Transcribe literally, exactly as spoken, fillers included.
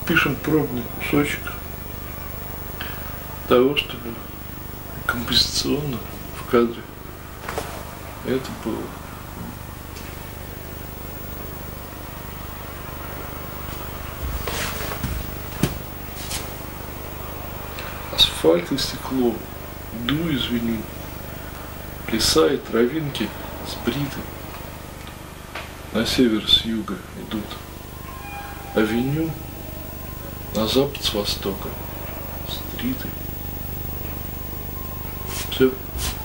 пишем пробный кусочек того, чтобы композиционно в кадре это было. Асфальт и стекло, иду, извини, леса и травинки сбриты, на север с юга идут, авеню на запад с востока, стриты. Все.